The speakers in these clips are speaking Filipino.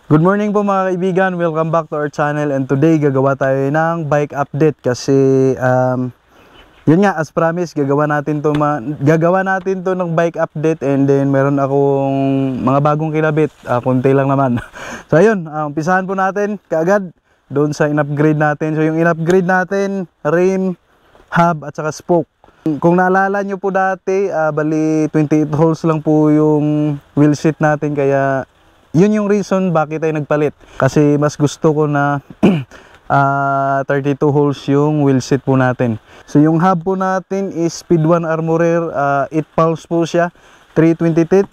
Good morning po mga kaibigan, welcome back to our channel, and today gagawa tayo ng bike update kasi yun nga, as promised, gagawa natin to ng bike update, and then meron akong mga bagong kinabit, konti lang naman. So ayun, umpisahan po natin kaagad doon sa in-upgrade natin. So yung in-upgrade natin, rim, hub at saka spoke. Kung naalala nyo po dati, bali 28 holes lang po yung wheel seat natin, kaya yun yung reason bakit tayo nagpalit. Kasi mas gusto ko na 32 holes yung wheel seat po natin. So yung hub po natin is Speed 1 Armorer, 8 pulse po siya, 320 teeth.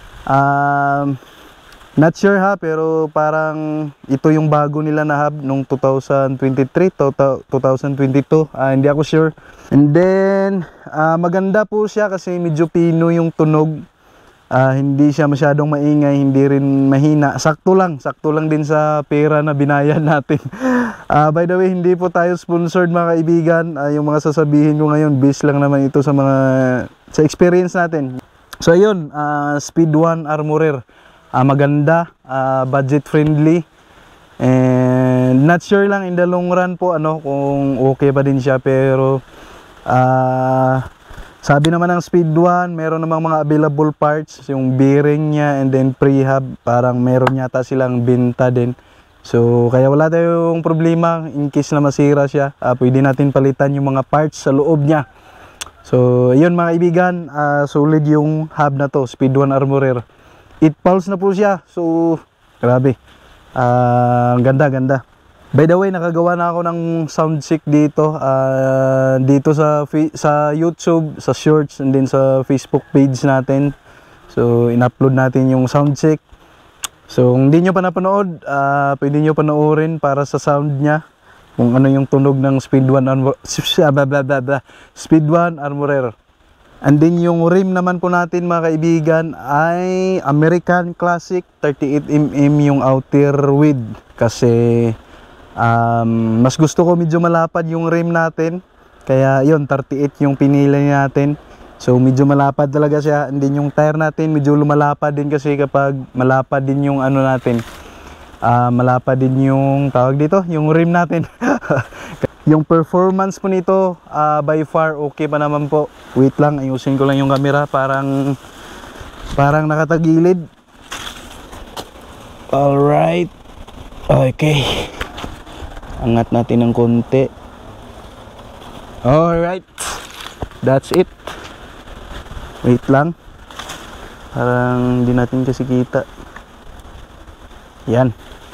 Not sure ha, pero parang ito yung bago nila na hub nung 2023, 2022, hindi ako sure. And then maganda po siya kasi medyo pino yung tunog. Hindi siya masyadong maingay, hindi rin mahina. Sakto lang din sa pera na binayad natin. By the way, hindi po tayo sponsored mga kaibigan. Yung mga sasabihin ko ngayon, based lang naman ito sa experience natin. So ayun, Speed 1 Armorer. Maganda, budget friendly. And not sure lang in the long run po kung okay pa din siya, pero sabi naman ng Speed 1, meron namang mga available parts, yung bearing niya and then prehab, parang meron yata silang benta din. So kaya wala tayong problema in case na masira siya. Pwede natin palitan yung mga parts sa loob niya. So ayun mga kaibigan, solid yung hub na to, Speed 1 Armorer. 8 pulse na po siya. So grabe. Ganda. By the way, nakagawa na ako ng sound check dito. Dito sa YouTube, sa shorts, and then sa Facebook page natin. So in-upload natin yung sound check. So kung hindi nyo pa napanood, pwede nyo panoorin para sa sound nya, kung ano yung tunog ng Speed 1 Armorer. And then yung rim naman po natin mga kaibigan ay American Classic 38mm yung outer width. Kasi mas gusto ko medyo malapad yung rim natin, kaya yun, 38 yung pinili natin. So medyo malapad talaga siya. And then yung tire natin medyo lumalapad din, kasi kapag malapad din yung natin, malapad din yung tawag dito, yung rim natin. Yung performance po nito, by far okay pa naman po. Wait lang, ayusin ko lang yung camera, parang nakatagilid. Alright, okay, angat natin ng konti. Alright, that's it. Wait lang, parang hindi natin kasi kita. Yan.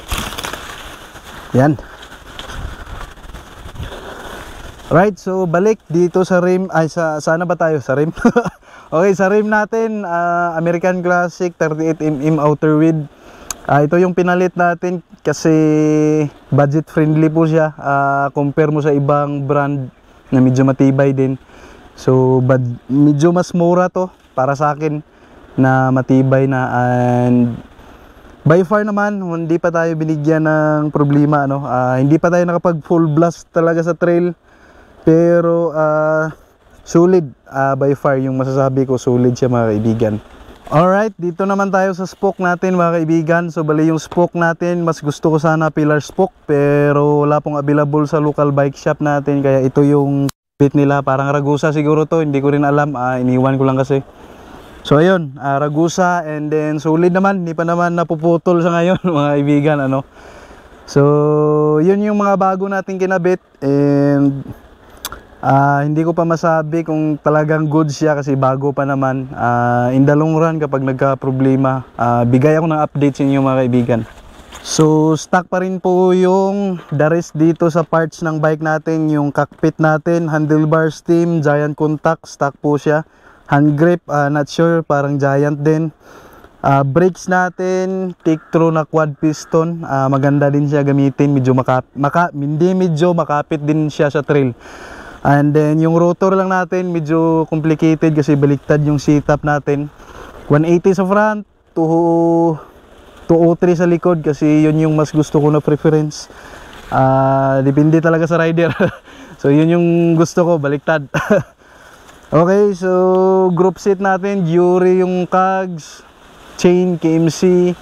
Right, so balik dito sa rim. Sana ba tayo sa rim? Okay, sa rim natin, American Classic 38mm outer width. Ito yung pinalit natin kasi budget friendly po siya. Compare mo sa ibang brand na medyo matibay din. So medyo mas mura to para sa akin na matibay na, and by far naman hindi pa tayo binigyan ng problema hindi pa tayo nakapag full blast talaga sa trail, pero solid, by far yung masasabi ko, solid siya mga kaibigan. Alright, dito naman tayo sa spoke natin mga kaibigan. So bali yung spoke natin, mas gusto ko sana pillar spoke, pero wala pong available sa local bike shop natin, kaya ito yung bit nila. Parang Ragusa siguro to, hindi ko rin alam, iniwan ko lang kasi. So ayun, Ragusa, and then solid naman, hindi pa naman napuputol sa ngayon mga kaibigan So yun yung mga bago nating kinabit, and hindi ko pa masabi kung talagang good siya kasi bago pa naman. In the long run, kapag nagka-problema, bigay ako ng update sa inyo mga kaibigan. So stock pa rin po yung the rest dito sa parts ng bike natin. Yung cockpit natin, handlebar stem, giant contact, stock po siya. Hand grip, not sure, parang giant din. Brakes natin, Tektro na quad piston, maganda din siya gamitin. Medyo medyo makapit din siya sa trail. And then yung rotor lang natin medyo complicated kasi baliktad yung setup natin. 180 sa front, 203 sa likod, kasi yun yung mas gusto ko na preference. Depende talaga sa rider. So yun yung gusto ko, baliktad. Okay, so group seat natin, Jury yung cogs, chain, KMC,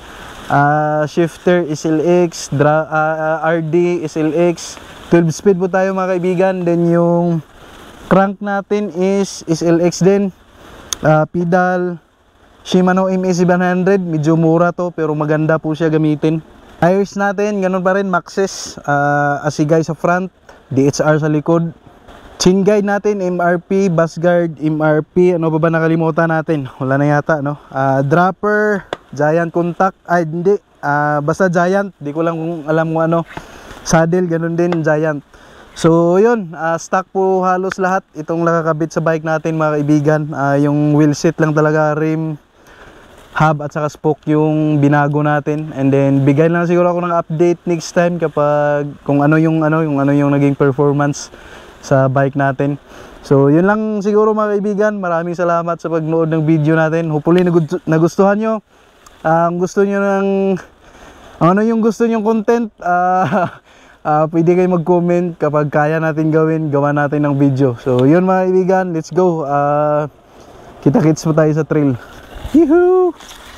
shifter SLX, RD SLX, 12 speed po tayo mga kaibigan. Then yung crank natin is SLX din, pedal Shimano MA700, medyo mura to pero maganda po siya gamitin. Tires natin ganun pa rin, Maxxis, Asigay sa front, DHR sa likod. Chain guide natin MRP, bus guard MRP, ano pa ba nakalimutan natin? Wala na yata, no? Dropper, Giant contact, ay hindi, basta Giant, di ko lang kung alam mo ano. Saddle, ganun din, Giant. So yun, stock po halos lahat itong nakakabit sa bike natin mga kaibigan. Yung wheel set lang talaga, rim, hub at saka spoke yung binago natin. And then bigay lang siguro ako ng update next time kapag kung ano yung naging performance sa bike natin. So yun lang siguro mga kaibigan. Maraming salamat sa pagnood ng video natin. Hopefully nagustuhan nyo. Gusto nyo ng ano yung gusto nyong content, pwede kayo mag-comment kapag kaya natin gawa natin ng video. So yun mga kaibigan, let's go. Kita-kits po tayo sa trail. Yuhuu!